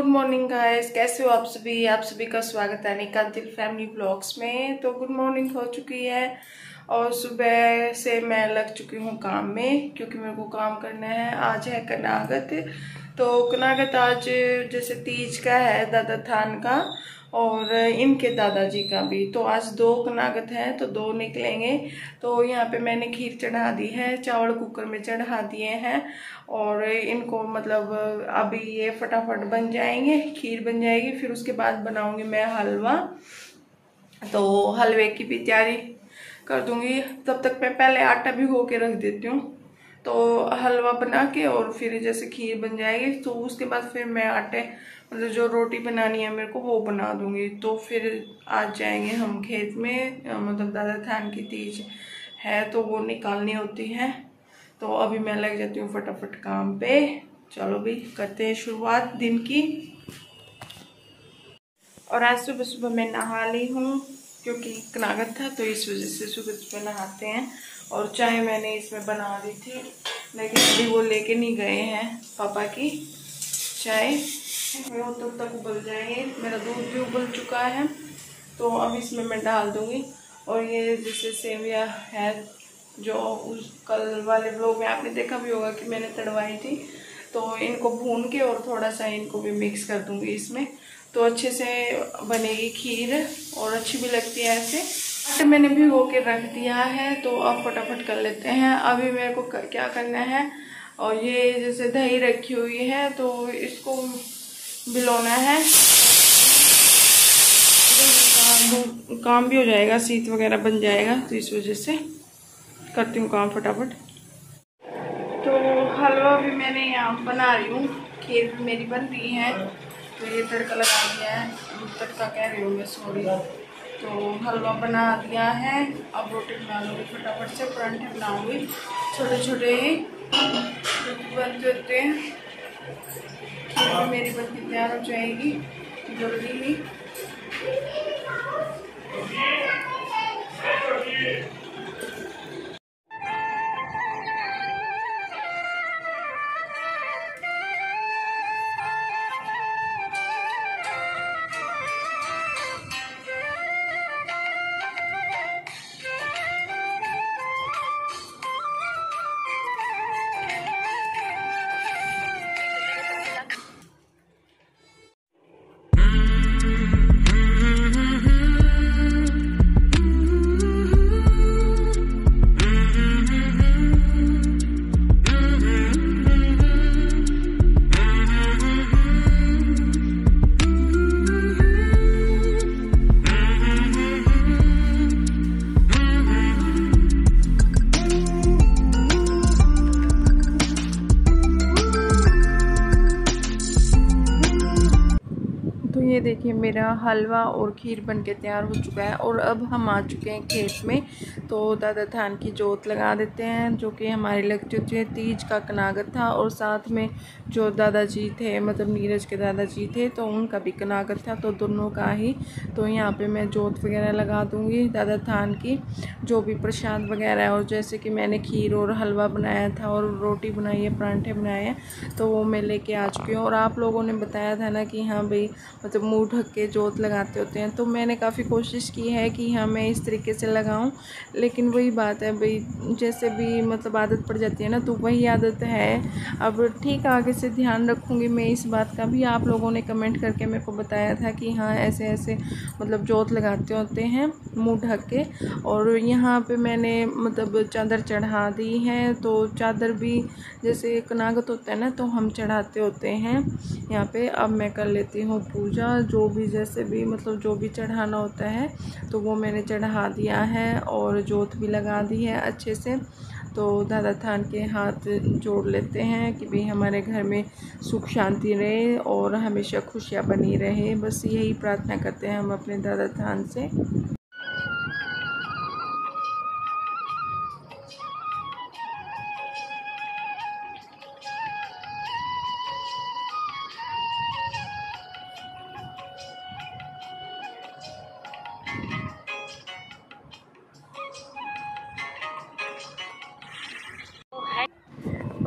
Morning guys, कैसे हो आप सभी का स्वागत है अनिका दिल फैमिली ब्लॉग्स में। तो गुड मॉर्निंग हो चुकी है और सुबह से मैं लग चुकी हूँ काम में, क्योंकि मेरे को काम करना है। आज है कनागत। तो कनागत आज जैसे तीज का है, दादा थान का और इनके दादाजी का भी। तो आज 2 कनागत है तो 2 निकलेंगे। तो यहाँ पे मैंने खीर चढ़ा दी है, चावल कुकर में चढ़ा दिए हैं और इनको मतलब अभी ये फटाफट बन जाएंगे, खीर बन जाएगी। फिर उसके बाद बनाऊंगी मैं हलवा। तो हलवे की भी तैयारी कर दूंगी। तब तक मैं पहले आटा भिगो के रख देती हूँ, तो हलवा बना के और फिर जैसे खीर बन जाएगी तो उसके बाद फिर मैं आटे मतलब जो रोटी बनानी है मेरे को वो बना दूंगी। तो फिर आज जाएंगे हम खेत में, मतलब दादा थान की तीज है तो वो निकालनी होती है। तो अभी मैं लग जाती हूँ फटाफट काम पे। चलो भी करते हैं शुरुआत दिन की। और आज सुबह सुबह मैं नहा ली हूँ, क्योंकि कनागत था तो इस वजह से सुबह सुबह नहाते हैं। और चाय मैंने इसमें बना दी थी, लेकिन अभी वो लेके नहीं गए हैं पापा की चाय। वो तब तक उबल जाएंगे। मेरा दूध भी उबल चुका है तो अब इसमें मैं डाल दूंगी। और ये जैसे सेविया है जो उस कल वाले व्लॉग में आपने देखा भी होगा कि मैंने तड़वाई थी, तो इनको भून के और थोड़ा सा इनको भी मिक्स कर दूंगी इसमें, तो अच्छे से बनेगी खीर और अच्छी भी लगती है ऐसे। आटे मैंने भिगो के रख दिया है तो अब फटाफट कर लेते हैं। अभी मेरे को क्या करना है, और ये जैसे दही रखी हुई है तो इसको भिगोना है। काम भी हो जाएगा, शीत वगैरह बन जाएगा, तो इस वजह से करती हूँ काम फटाफट। तो हलवा भी मैंने यहाँ बना रही हूँ, खीर भी मेरी बन रही है। तो ये तड़का लगा दिया है, तड़का कह रही हूँ मैं, सॉरी। तो हलवा बना दिया है, अब रोटी बना लूँगी फटाफट से। परांठे बनाऊँगी छोटे छोटे ही बनते होते हैं। खीर भी मेरी बनती तैयार हो जाएगी जल्दी ही। ये देखिए मेरा हलवा और खीर बनके तैयार हो चुका है। और अब हम आ चुके हैं खेत में। तो दादा थान की जोत लगा देते हैं, जो कि हमारे लग चुकी है। तीज का कनागत था और साथ में जो दादाजी थे, मतलब नीरज के दादाजी थे, तो उनका भी कनागत था, तो दोनों का ही। तो यहाँ पे मैं जोत वगैरह लगा दूँगी दादा थान की, जो भी प्रसाद वगैरह है। और जैसे कि मैंने खीर और हलवा बनाया था और रोटी बनाई है, परांठे बनाए हैं, तो वो मैं लेके आ चुकी हूँ। और आप लोगों ने बताया था ना कि हाँ भाई मतलब मुंह ढक के जोत लगाते होते हैं, तो मैंने काफ़ी कोशिश की है कि हाँ मैं इस तरीके से लगाऊं। लेकिन वही बात है भाई, जैसे भी मतलब आदत पड़ जाती है ना, तो वही आदत है। अब ठीक, आगे से ध्यान रखूँगी मैं इस बात का भी। आप लोगों ने कमेंट करके मेरे को बताया था कि हाँ ऐसे ऐसे मतलब जोत लगाते होते हैं मुँह ढक के। और यहाँ पे मैंने मतलब चादर चढ़ा दी है। तो चादर भी जैसे कनागत होता है ना, तो हम चढ़ाते होते हैं यहाँ पे। अब मैं कर लेती हूँ पूजा, जो भी जैसे भी मतलब जो भी चढ़ाना होता है तो वो मैंने चढ़ा दिया है और जोत भी लगा दी है अच्छे से। तो दादा थान के हाथ जोड़ लेते हैं कि भाई हमारे घर में सुख शांति रहे और हमेशा खुशियाँ बनी रहे। बस यही प्रार्थना करते हैं हम अपने दादा थान से।